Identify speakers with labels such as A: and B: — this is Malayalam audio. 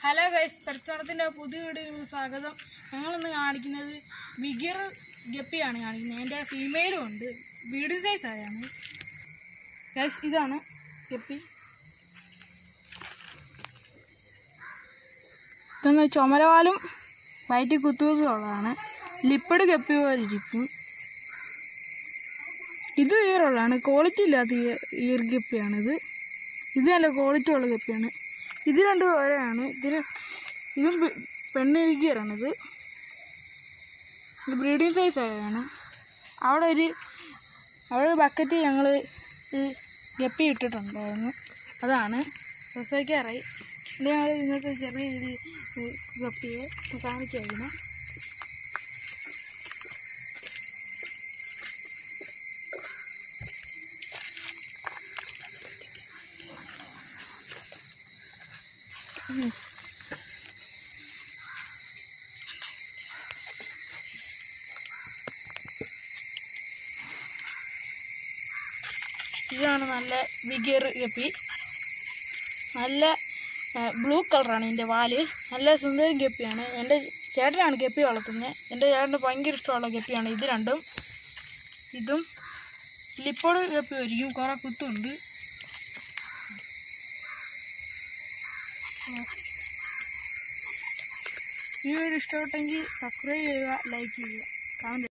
A: ഹലോ ഗൈസ്, പരിസരത്തിൻ്റെ പുതിയ വീഡിയോയിൽ സ്വാഗതം. ഞങ്ങളിന്ന് കാണിക്കുന്നത് ബിഗർ ഗപ്പിയാണ് കാണിക്കുന്നത്. എൻ്റെ ഫീമെയിലും ഉണ്ട്, മീഡിയം സൈസ് ആയാണ് ഗൈസ്. ഇതാണ് ഗപ്പി. ഇതൊന്ന് ചുമരവാലും വയറ്റിൽ കുത്തുകുത്തുള്ളതാണ്. ലിപ്പിഡ് ഗപ്പി പോലെ ഇരിക്കും. ഇത് ഈറുള്ളതാണ്, ക്വാളിറ്റി ഇല്ലാത്ത ഈർ ഗപ്പിയാണിത്. ഇത് നല്ല ക്വാളിറ്റി ഉള്ള ഗപ്പിയാണ്. ഇത് രണ്ടും ഒരെയാണ്. ഇതും പെണ്ണിരിക്കുകയാണിത്. ഇത് ബ്രീഡിങ് സൈസ് ആയാണ്. അവിടെ ഒരു ബക്കറ്റ് ഞങ്ങൾ ഈ ഗപ്പി ഇട്ടിട്ടുണ്ടായിരുന്നു. അതാണ് പ്രസവിക്കാറായി. ഇത് ഞങ്ങൾ ഇന്നത്തെ ചെറിയ ഗപ്പിയെ കാണിക്കായിരുന്നു. ഇതാണ് നല്ല ബിഗർ ഗപ്പി. നല്ല ബ്ലൂ കളറാണ് ഇതിൻ്റെ വാല്. നല്ല സുന്ദരി ഗപ്പിയാണ്. എൻ്റെ ചേട്ടനാണ് ഗപ്പി വളർത്തുന്നത്. എൻ്റെ ചേട്ടന് ഭയങ്കര ഇഷ്ടമുള്ള ഗപ്പിയാണ് ഇത് രണ്ടും. ഇതും ലിപ്പോഡ് ഗപ്പി ഒരിക്കും, കുറേ കുത്തുണ്ട്. ഈ വീഡിയോ ഇഷ്ടപ്പെട്ടെങ്കിൽ സബ്സ്ക്രൈബ് ചെയ്യുക, ലൈക്ക് ചെയ്യുക, കമൻറ്റ്